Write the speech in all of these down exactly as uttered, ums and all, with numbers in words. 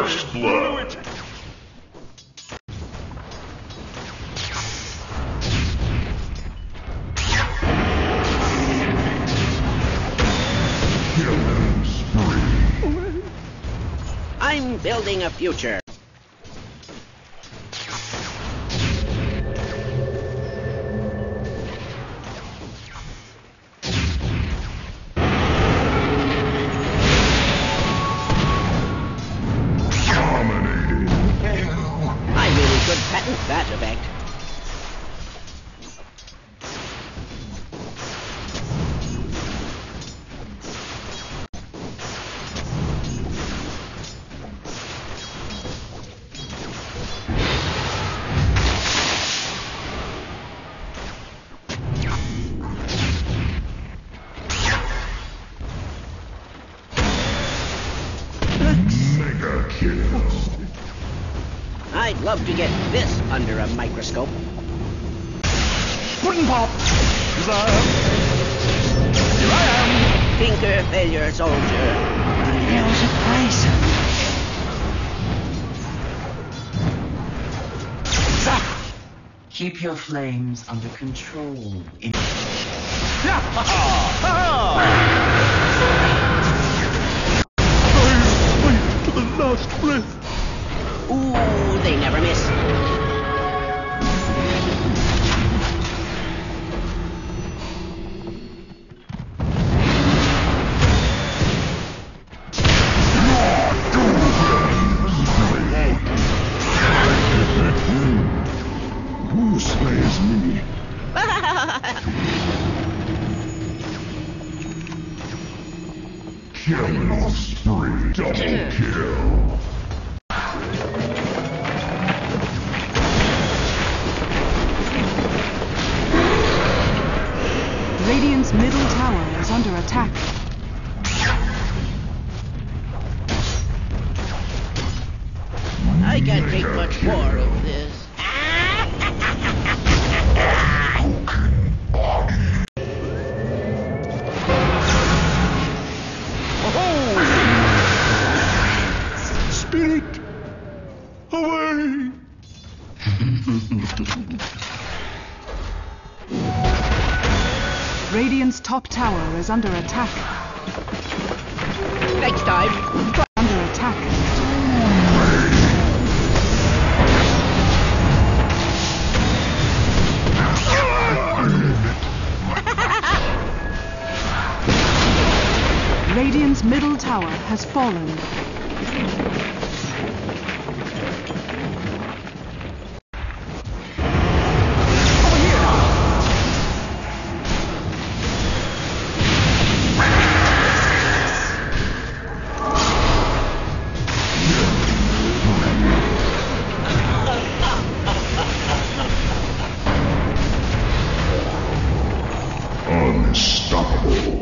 First blood. Killing spree. I'm building a future. Patent that effect. Mega kill. I'd love to get this under a microscope. Pudding pop! Here I am! Tinker, failure, soldier. There's a price. Zap! Keep your flames under control. In Yeah! Ha ha! Wait for the last breath. Ooh, they never miss. Who slays me? Killing spree. Double kill. Radiant's middle tower is under attack. I can't take much more of this. Spirit! Away! Radiant's top tower is under attack. Next time. Under attack. Radiant's middle tower has fallen. Unstoppable.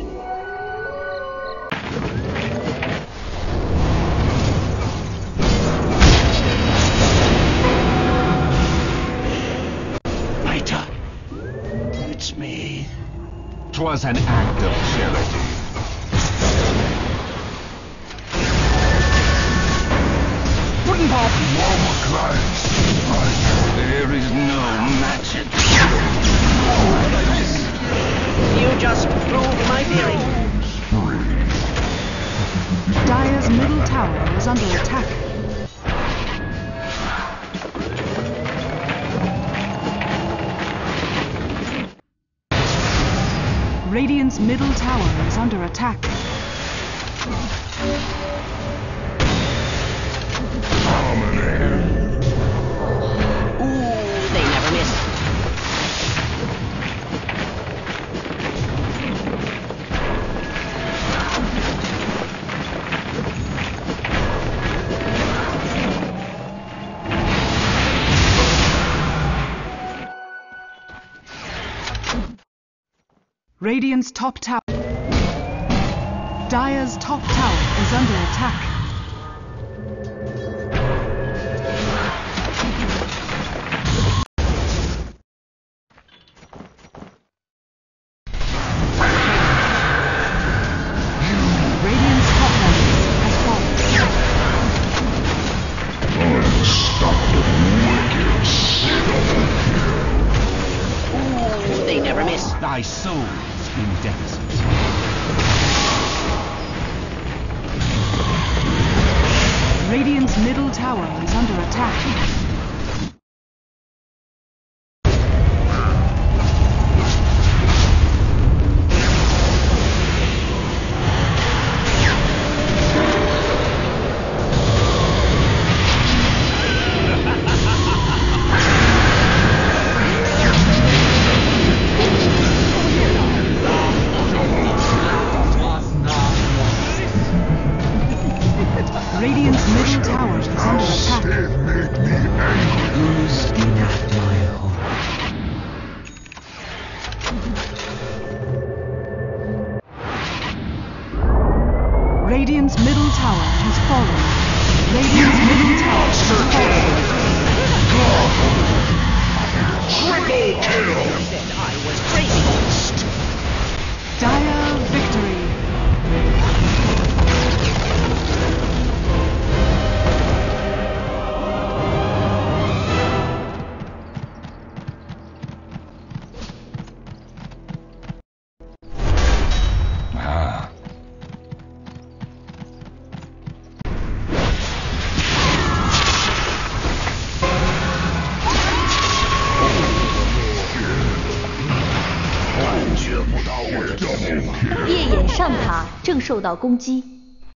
Later. It's me. 'Twas an act of charity. Pudding pop! Warmer clients. There is no magic. You just proved my theory. Spree. Dire's middle tower is under attack. Radiant's middle tower is under attack. Dominated. Ooh, they never miss. Radiant's top tower. Dire's top tower is under attack. Radiant's top tower has fallen. souls in deficit. Radiant's middle tower is under attack. Radiant's middle tower is under attack. It made me angry. Who's in that mile? Radiant's middle tower has fallen. Radiant's middle tower has fallen. Triple kill! Said I was crazy. Dire victory. Ah. .月眼上塔正受到攻击。